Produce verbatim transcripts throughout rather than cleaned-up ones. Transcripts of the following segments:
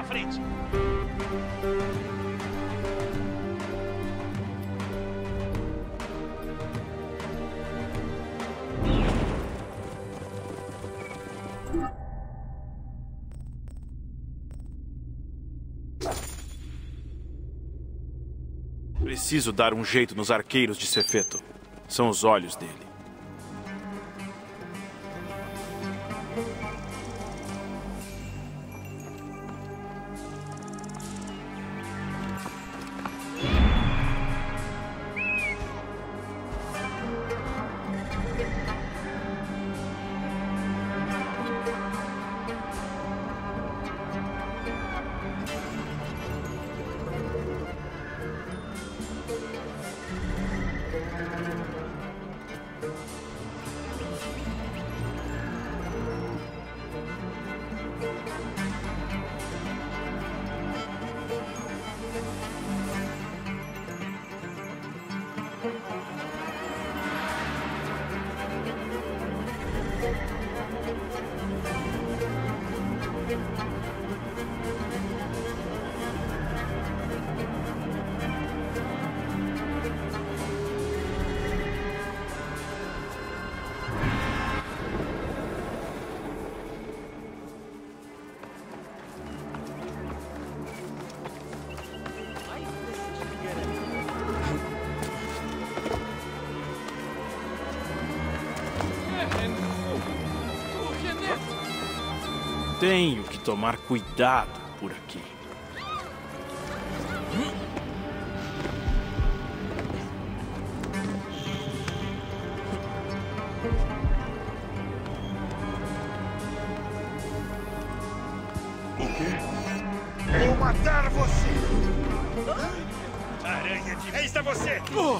frente. Preciso dar um jeito nos arqueiros de Sefeto. São os olhos dele. Tenho que tomar cuidado por aqui. O quê? Vou matar você! Aranha de... Aí está você! Oh.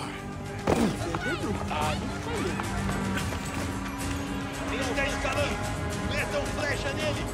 Ele está escalando! Metam flecha nele!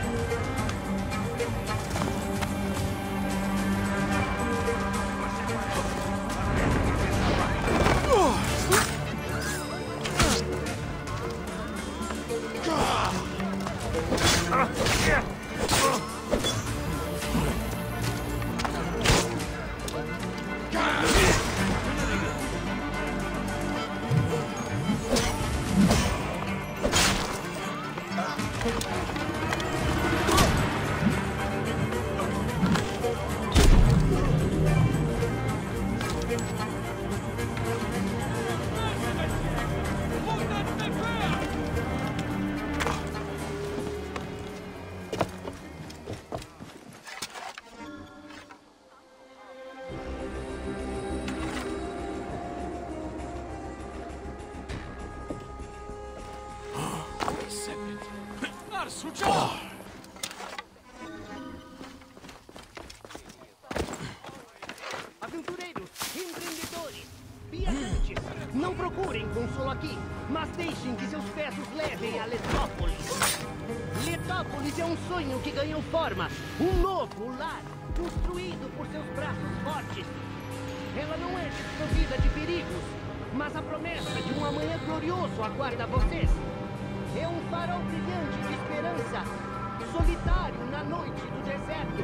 Aventureiros, empreendedores, viajantes, não procurem consolo aqui, mas deixem que seus pés os levem a Letrópolis. Letrópolis é um sonho que ganhou forma, um novo lar, construído por seus braços fortes. Ela não é desprovida de perigos, mas a promessa de um amanhã glorioso aguarda vocês. É um farol brilhante de esperança, solitário na noite do deserto.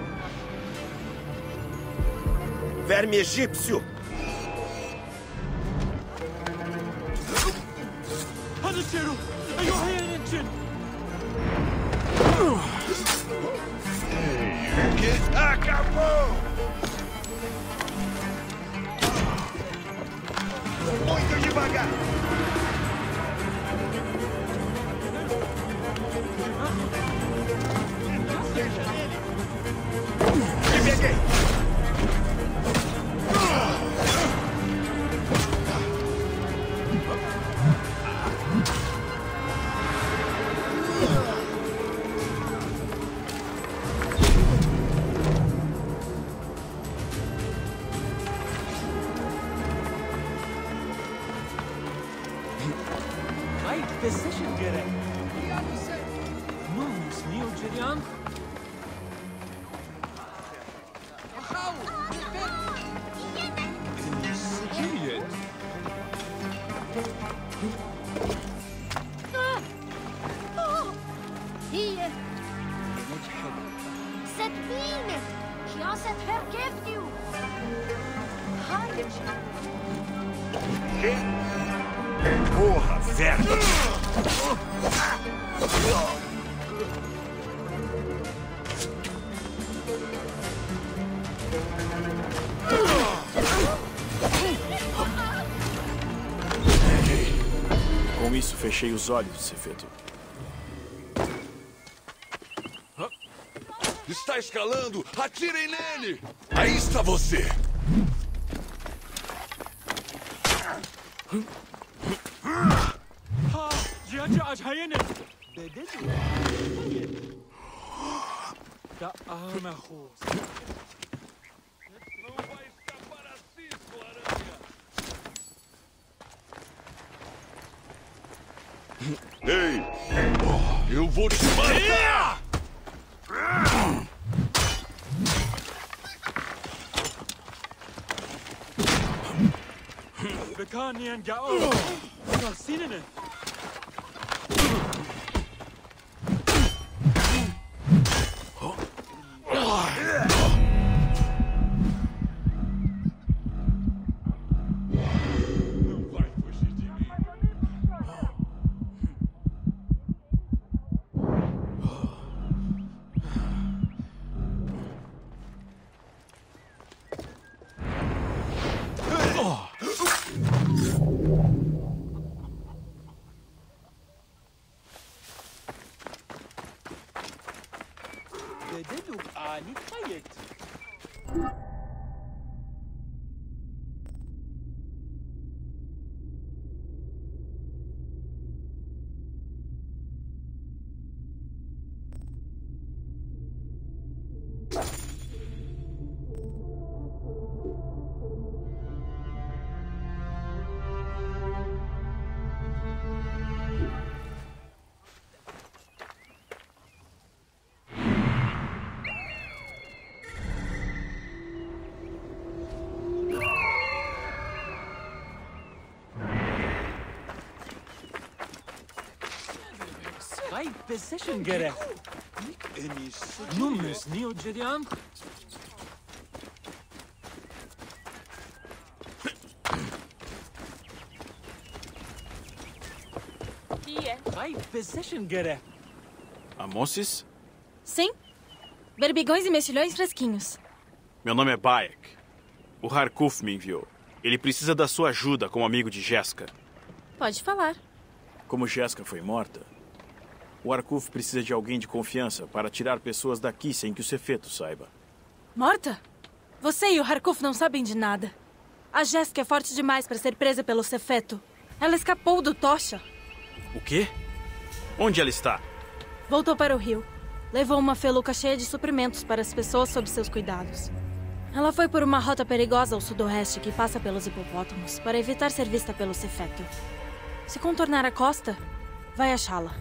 Verme egípcio! Hanaseru! Ayohayanin! Que acabou! Muito devagar! Seja nele! Me peguei! Decision gerek. Non snio Jerian. How? Juliet. هي ست بي Porra, verme! Com isso, fechei os olhos, Sefeto. Está escalando! Atirem nele! Aí está você! Ha! Jiaja Ajayene! Bededu! Da arma rosa. Não vai escapar assim, sua aranha! Ei! Eu vou te matar! Bekanian Gao! Sinene! Não vai fugir de mim! Bededu ani kayet. Ay, possession gerek. En iyisi. Numus Neo Jedian. Ay, possession gerek. Amosis? Sim. Berbigões e mexilhões fresquinhos. Meu nome é Bayek. O Harkuf me enviou. Ele precisa da sua ajuda como amigo de Jeska. Pode falar. Como Jeska foi morta, o Harkuf precisa de alguém de confiança para tirar pessoas daqui sem que o Sefeto saiba. Morta? Você e o Harkuf não sabem de nada. A Jéssica é forte demais para ser presa pelo Sefeto. Ela escapou do Tocha. O quê? Onde ela está? Voltou para o rio. Levou uma feluca cheia de suprimentos para as pessoas sob seus cuidados. Ela foi por uma rota perigosa ao sudoeste que passa pelos hipopótamos para evitar ser vista pelo Sefeto. Se contornar a costa, vai achá-la.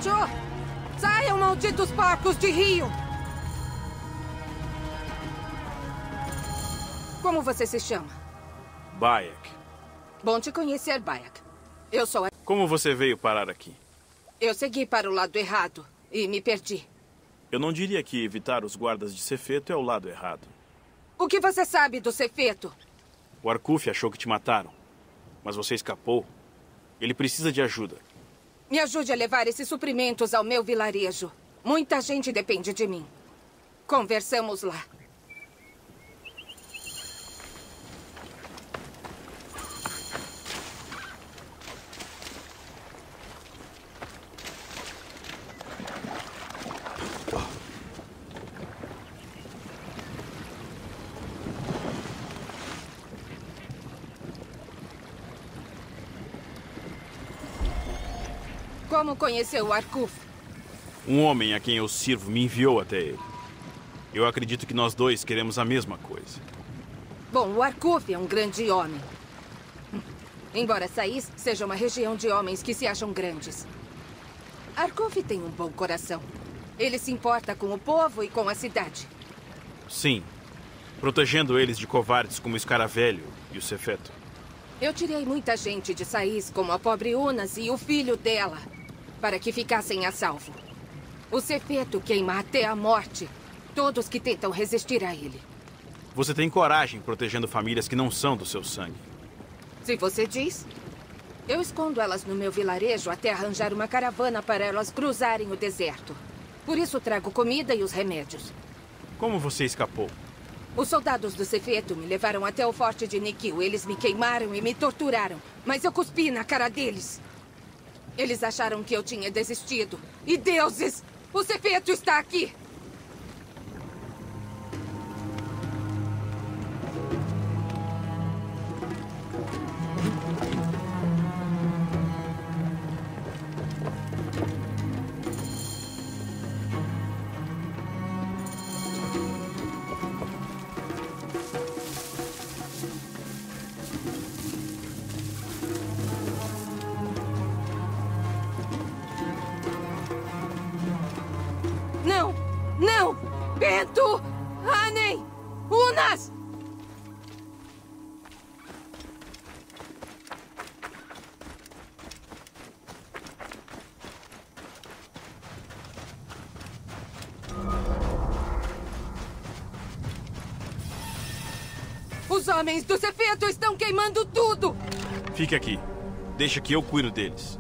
Macho! Saiam, malditos porcos de rio! Como você se chama? Bayek. Bom te conhecer, Bayek. Eu sou a... Como você veio parar aqui? Eu segui para o lado errado e me perdi. Eu não diria que evitar os guardas de Sefeto é o lado errado. O que você sabe do Sefeto? O Arcuf achou que te mataram, mas você escapou. Ele precisa de ajuda. Me ajude a levar esses suprimentos ao meu vilarejo. Muita gente depende de mim. Conversamos lá. Como conheceu o Arcuf? Um homem a quem eu sirvo me enviou até ele. Eu acredito que nós dois queremos a mesma coisa. Bom, o Arcuf é um grande homem. Embora Sais seja uma região de homens que se acham grandes. Arcuf tem um bom coração. Ele se importa com o povo e com a cidade. Sim. Protegendo eles de covardes como o Escaravelho e o Sefeto. Eu tirei muita gente de Sais, como a pobre Unas e o filho dela, para que ficassem a salvo. O Sefeto queima até a morte todos que tentam resistir a ele. Você tem coragem protegendo famílias que não são do seu sangue. Se você diz. Eu escondo elas no meu vilarejo até arranjar uma caravana para elas cruzarem o deserto. Por isso trago comida e os remédios. Como você escapou? Os soldados do Sefeto me levaram até o forte de Nikil. Eles me queimaram e me torturaram, mas eu cuspi na cara deles. Eles acharam que eu tinha desistido. E deuses! O Sefeto está aqui! Não! Não! Bento! Anem! Unas! Os homens do Sefeto estão queimando tudo! Fique aqui. Deixa que eu cuido deles.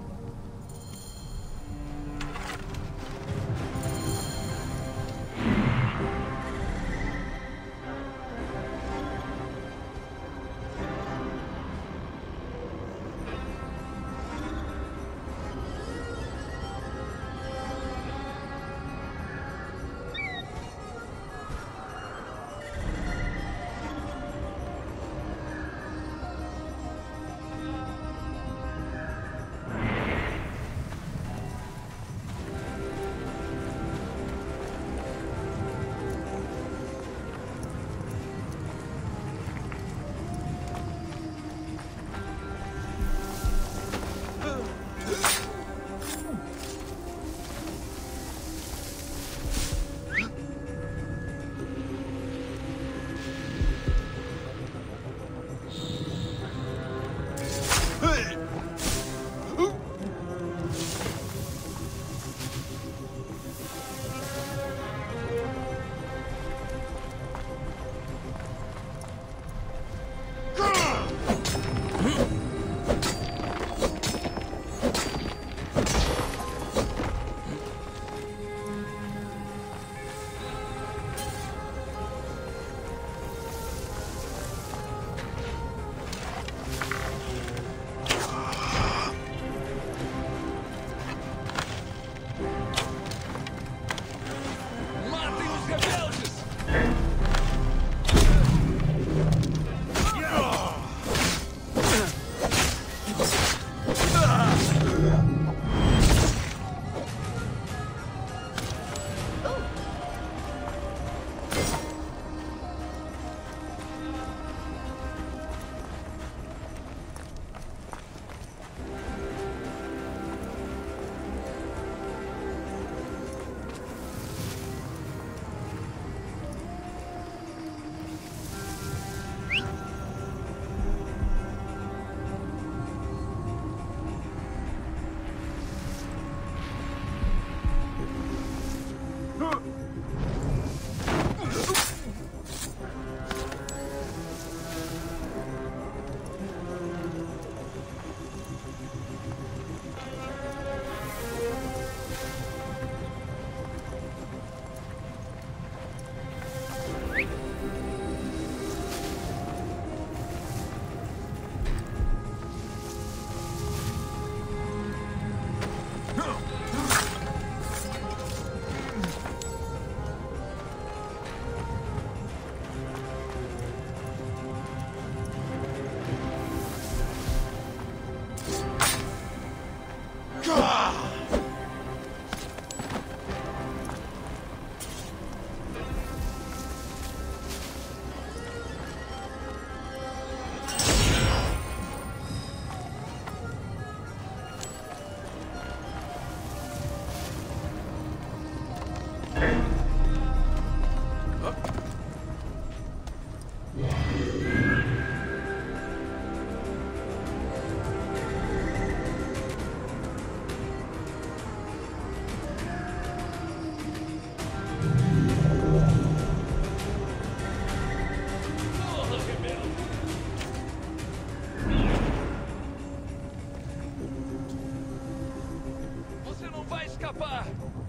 Você não vai escapar!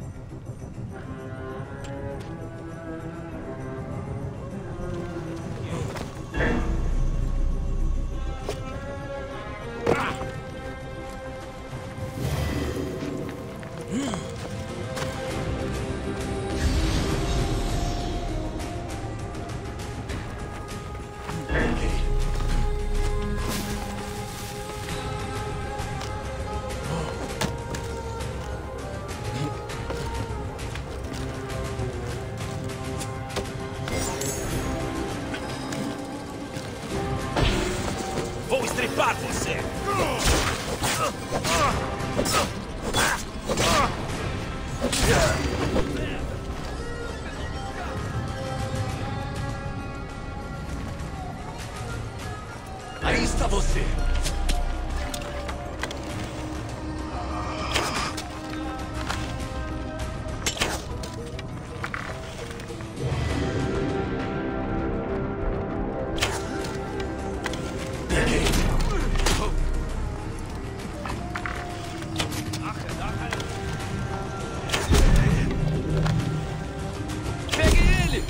Vou estripar você! Aí está você! Pegue ele!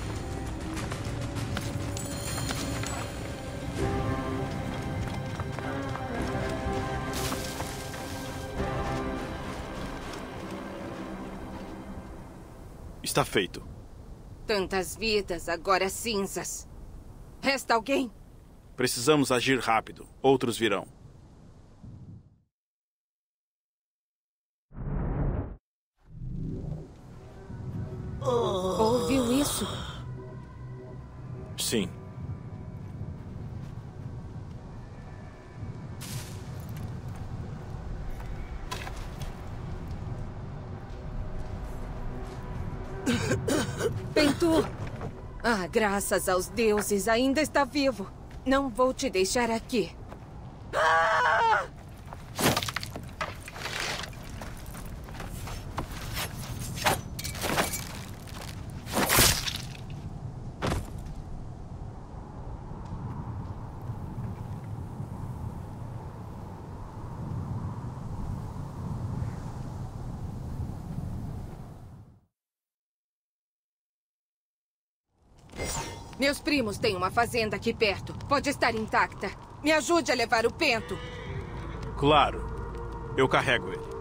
Está feito. Tantas vidas, agora cinzas. Resta alguém? Precisamos agir rápido. Outros virão. Ouviu isso? Sim. Pentu! Ah, graças aos deuses, ainda está vivo. Não vou te deixar aqui. Ah! Meus primos têm uma fazenda aqui perto. Pode estar intacta. Me ajude a levar o Pento. Claro. Eu carrego ele.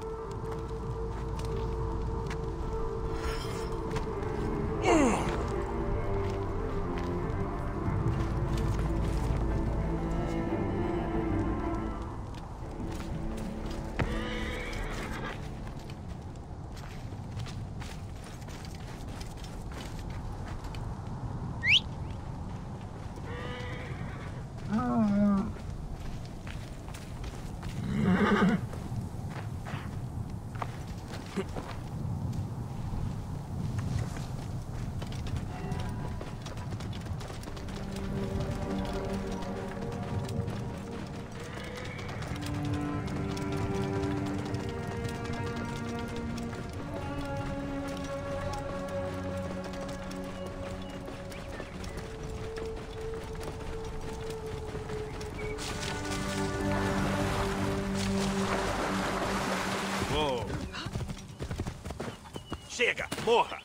Chega! Morra!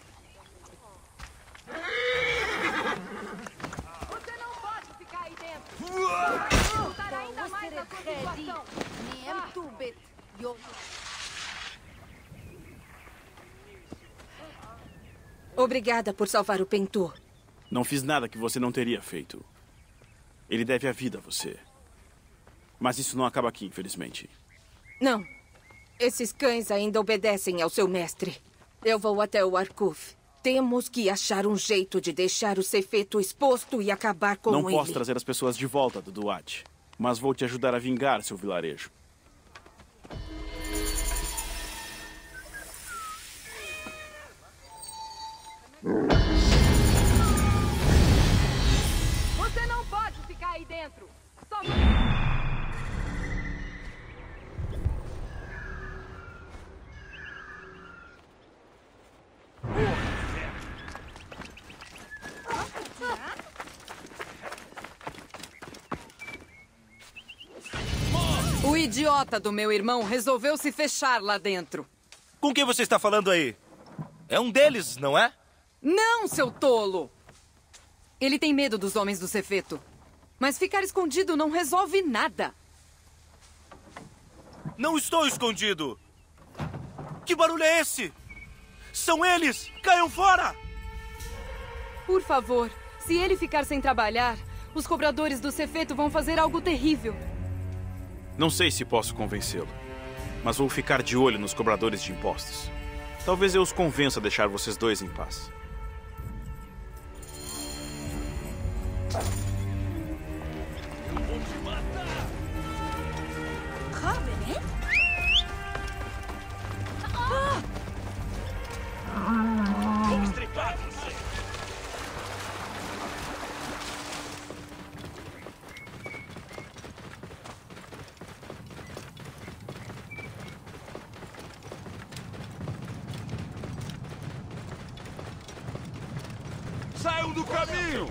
Você não pode ficar aí dentro! Voltar ainda mais a sua situação! Obrigada por salvar o Pentu. Não fiz nada que você não teria feito. Ele deve a vida a você. Mas isso não acaba aqui, infelizmente. Não. Esses cães ainda obedecem ao seu mestre. Eu vou até o Arcuf. Temos que achar um jeito de deixar o Sefeto exposto e acabar com ele. Não posso trazer as pessoas de volta do Duat, mas vou te ajudar a vingar seu vilarejo. Você não pode ficar aí dentro. Só... O idiota do meu irmão resolveu se fechar lá dentro. Com quem você está falando aí? É um deles, não é? Não, seu tolo! Ele tem medo dos homens do Sefeto. Mas ficar escondido não resolve nada. Não estou escondido! Que barulho é esse? São eles! Caiam fora! Por favor, se ele ficar sem trabalhar, os cobradores do Sefeto vão fazer algo terrível. Não sei se posso convencê-lo, mas vou ficar de olho nos cobradores de impostos. Talvez eu os convença a deixar vocês dois em paz. Eu vou te matar! Covenant? Vou estripar você! Saiam do caminho!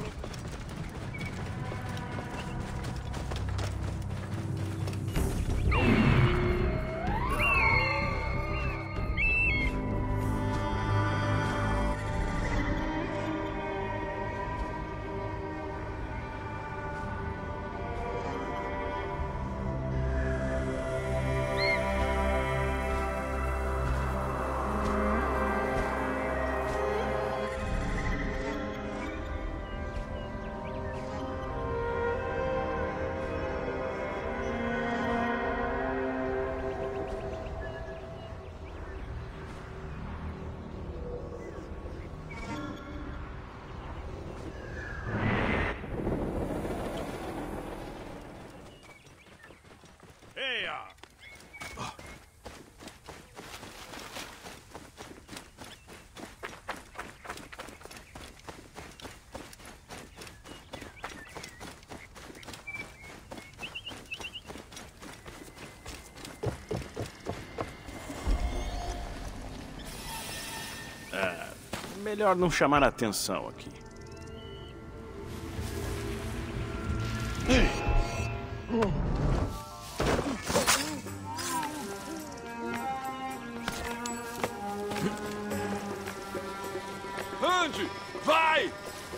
Melhor não chamar a atenção aqui. Ande! Vai!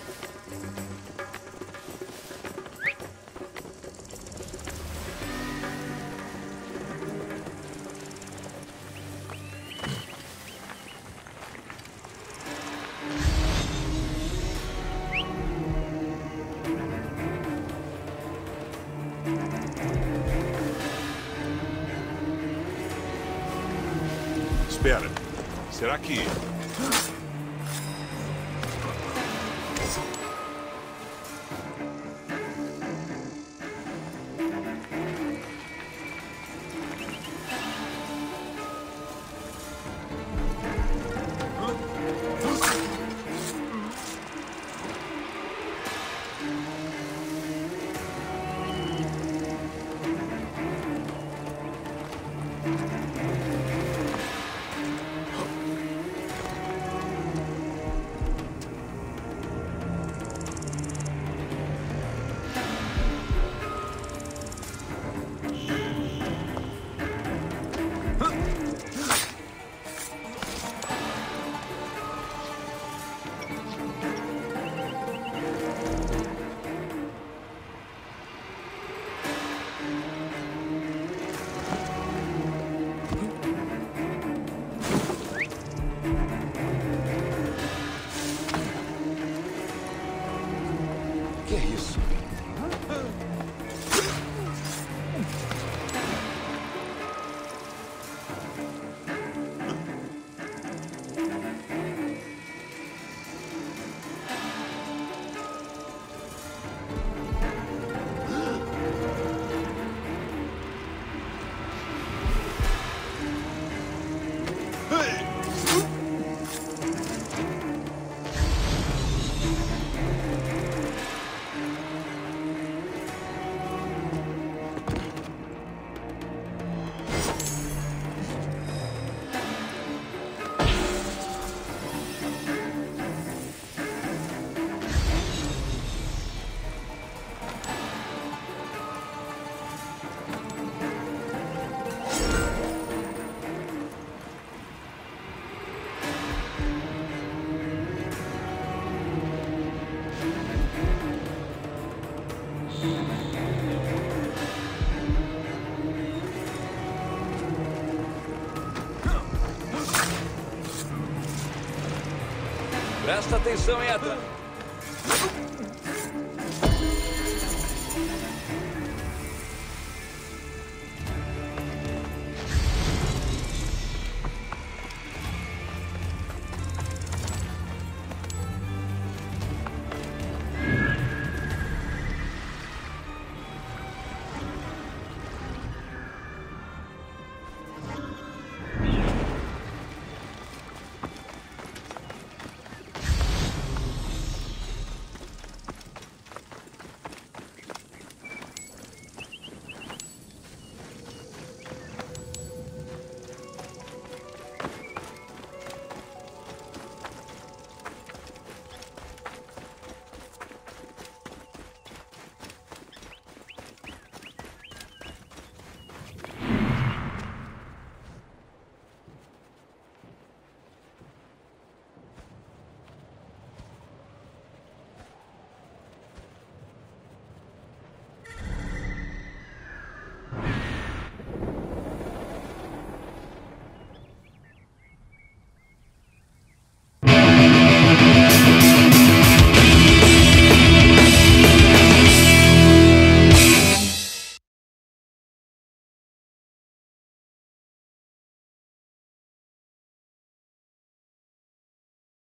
Espera. Será que... Presta atenção, Eta.